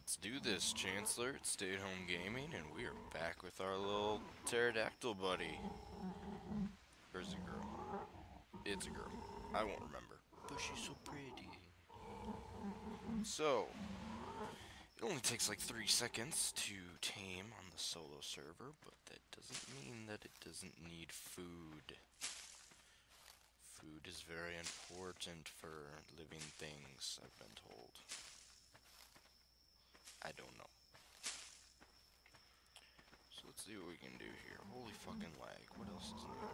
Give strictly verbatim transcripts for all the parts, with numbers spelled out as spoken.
Let's do this, Chancellor. It's Stay at Home Gaming, and we are back with our little pterodactyl buddy. Or is it a girl? It's a girl. I won't remember. But she's so pretty. So, it only takes like three seconds to tame on the solo server, but that doesn't mean that it doesn't need food. Food is very important for living things, I've been told. I don't know. So let's see what we can do here. Holy fucking lag. What else is new,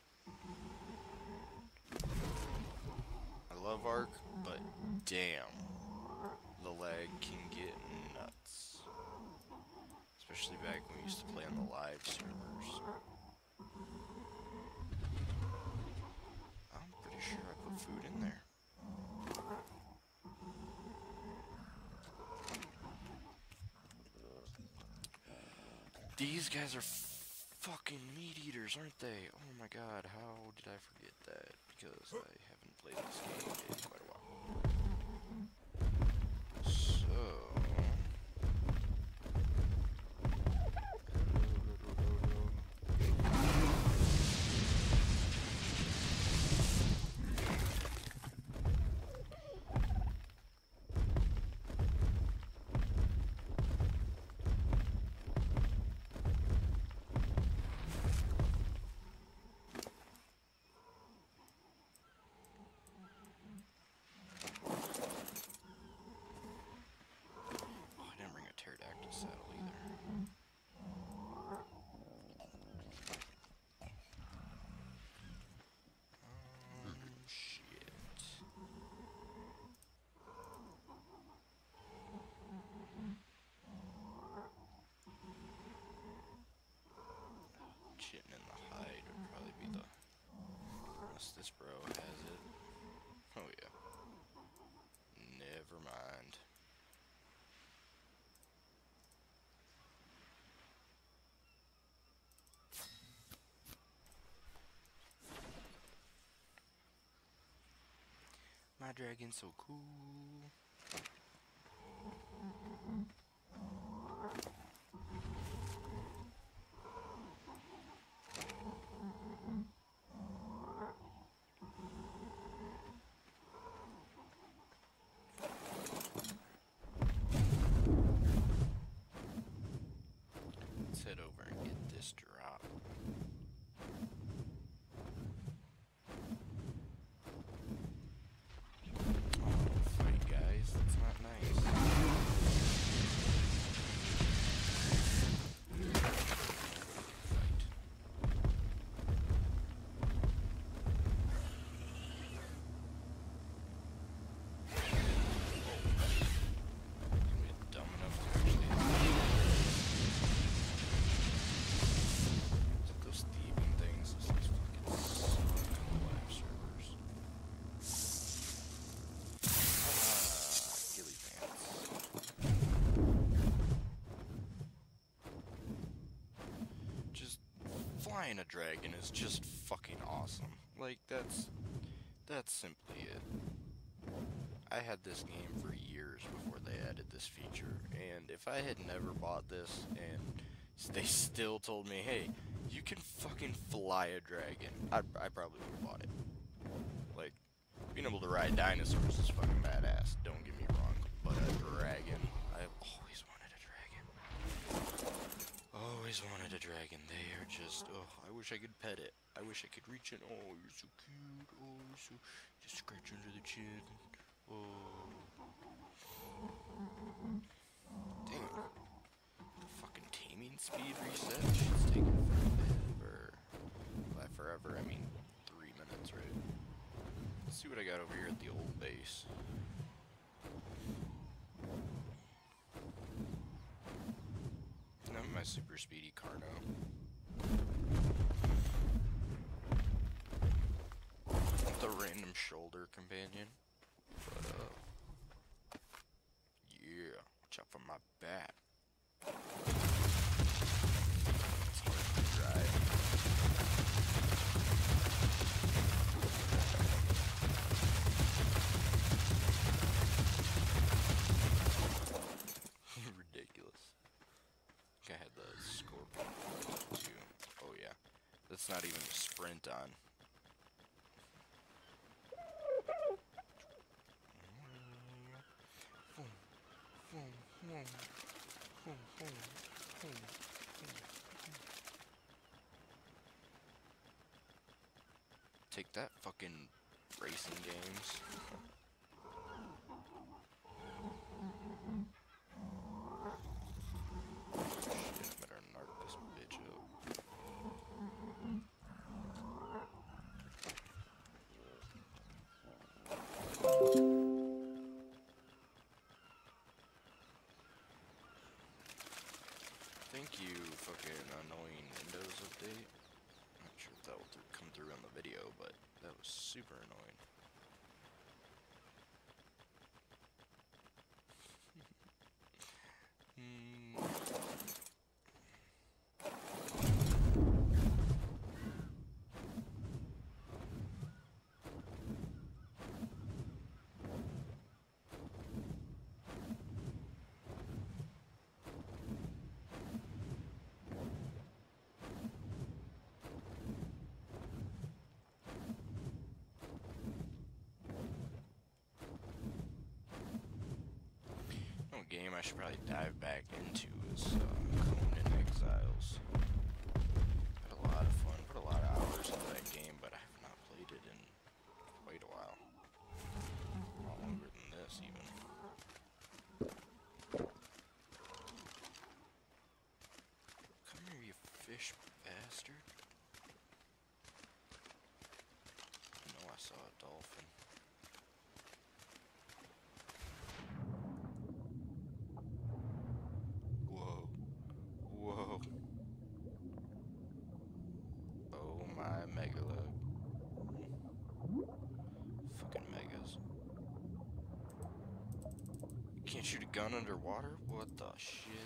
right? I love Ark, but damn. The lag can get nuts. Especially back when we used to play on the live servers. I'm pretty sure I put food in there. These guys are fucking meat eaters, aren't they? Oh my god, how did I forget that? Because I haven't played this game in quite a while. So... This bro has it. Oh yeah. Never mind. My dragon's so cool. Let's head over and get this drop. Oh, fight, guys. That's not nice. Flying a dragon is just fucking awesome. Like, that's that's simply it. I had this game for years before they added this feature, and if I had never bought this and they still told me, hey, you can fucking fly a dragon, I, I probably would have bought it. Like, being able to ride dinosaurs is fucking badass, don't get me wrong, but a dragon, I've always wanted a dragon. Always wanted a dragon. They are just, oh, I wish I could pet it. I wish I could reach it. Oh, you're so cute. Oh, you're so, just scratch under the chin. Oh. Damn. The fucking taming speed reset? Shit's taking forever. By forever, I mean three minutes, right? Let's see what I got over here at the old base. My super speedy Carno. The random shoulder companion. But, uh, yeah, watch out for my bat. It's hard to drive. That's not even a sprint on. Take that, fucking racing games. Shit, better narc this bitch up. Thank you, fucking annoying Windows update. Not sure if that will th come through on the video, but that was super annoying. mm. Game I should probably dive back into is uh, Conan Exiles. Had a lot of fun, put a lot of hours into that game, but I have not played it in quite a while. A lot longer than this, even. Come here, you fish bastard. I know I saw a dolphin. Can't shoot a gun underwater? What the shit?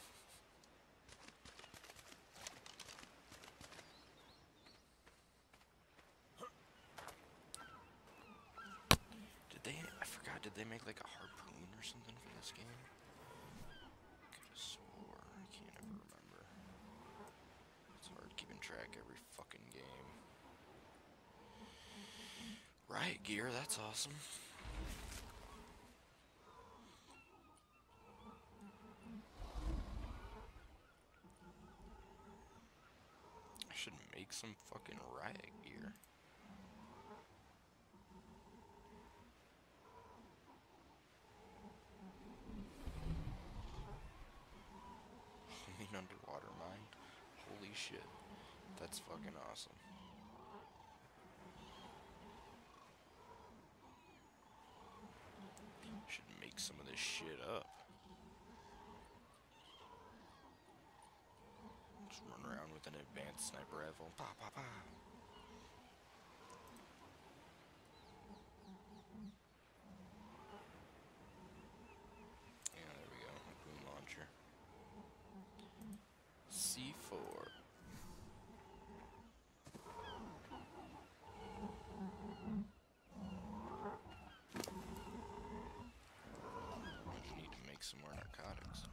Did they, I forgot, did they make like a harpoon or something for this game? Could've swore, I can't ever remember. It's hard keeping track every fucking game. Riot gear, that's awesome. Should make some fucking riot gear. An underwater mine? Holy shit. That's fucking awesome. Should make some of this shit up. Just run around with an advanced sniper rifle. Pa pa pa. Yeah, there we go. A boom launcher. C four. I need to make some more narcotics.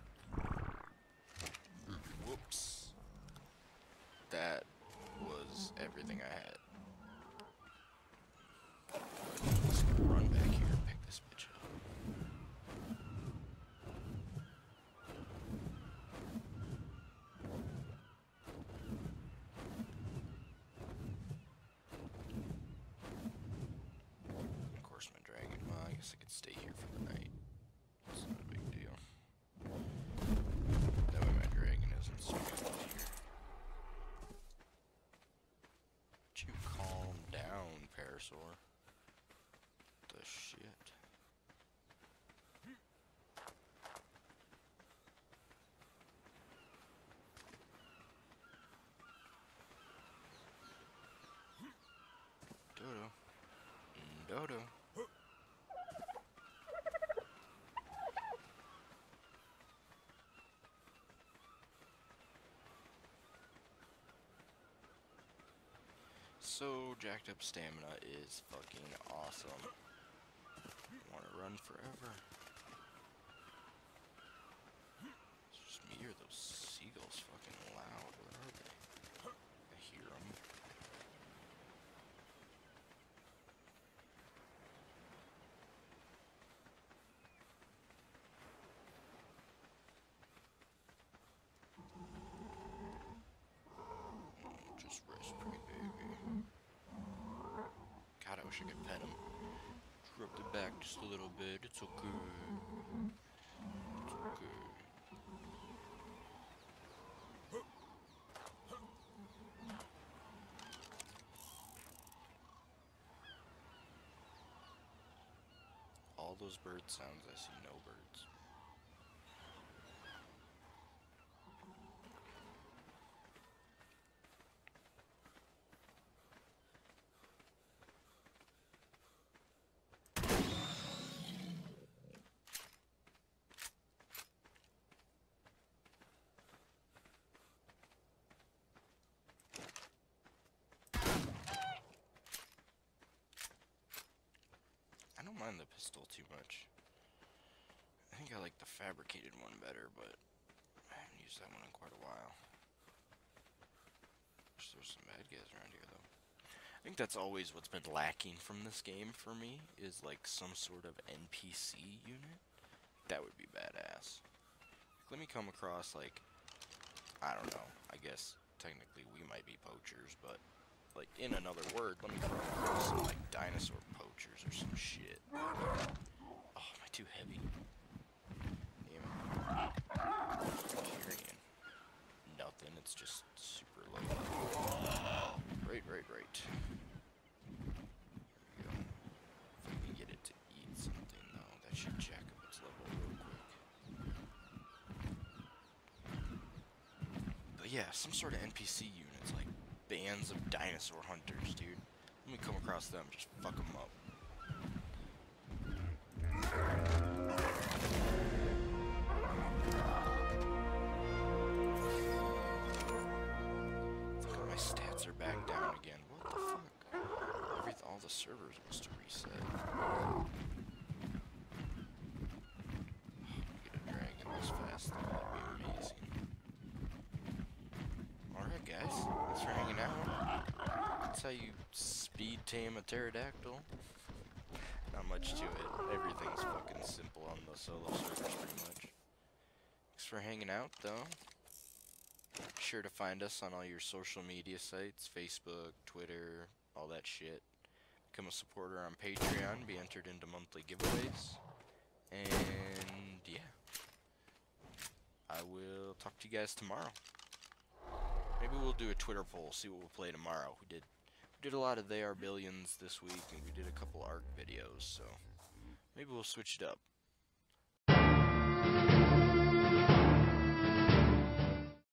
Whoops. That was everything I had. Let's run back here and pick this bitch up. Of course, my dragon. Well, I guess I could stay here for the night. It's not a big deal. That way my dragon isn't swimming out here. Would you calm down, Parasaur? The shit. Dodo. Dodo. So, jacked up stamina is fucking awesome. Wanna run forever. It's just me or those seagulls fucking loud. Where are they? I hear them. I wish I could pet him. Rub the back just a little bit. It's okay. It's okay. All those bird sounds, I see no birds. I don't mind the pistol too much. I think I like the fabricated one better, but I haven't used that one in quite a while. There's some bad guys around here, though. I think that's always what's been lacking from this game for me, is like some sort of N P C unit. That would be badass. Let me come across, like, I don't know, I guess technically we might be poachers, but like in another word, let me come across some like dinosaur poachers or some shit. Oh, am I too heavy? Damn it. Carrying nothing, it's just super low. Right, right, right. There we go. If I can get it to eat something though, that should jack up its level real quick. But yeah, some sort of N P C units, like bands of dinosaur hunters, dude. Let me come across them, just fuck them up. Look at my stats are back down again. What the fuck? Every all the servers must have reset. Get a dragon this fast, that'd be amazing. Alright guys, thanks for hanging out. That's how you speed tame a pterodactyl. Not much to it. Everything's fucking simple on the solo servers pretty much. Thanks for hanging out though. Be sure to find us on all your social media sites, Facebook, Twitter, all that shit. Become a supporter on Patreon, be entered into monthly giveaways. And yeah. I will talk to you guys tomorrow. Maybe we'll do a Twitter poll, see what we'll play tomorrow. We did we did a lot of They Are Billions this week, and we did a couple ARK videos, so maybe we'll switch it up.